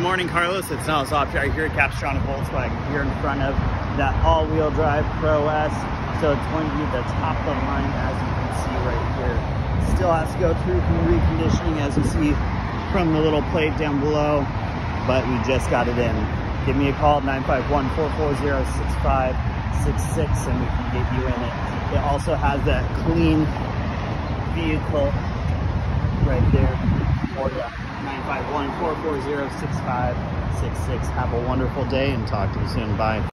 Good morning, Carlos. It's Niles off right here at Capistrano Volkswagen, here in front of that all-wheel drive Pro S. So it's going to be the top of the line, as you can see right here. Still has to go through some reconditioning, as you see from the little plate down below, but we just got it in. Give me a call at 951-440-6566 and we can get you in it. It also has that clean vehicle right there for you. 951-440-6566. Have a wonderful day and talk to you soon. Bye.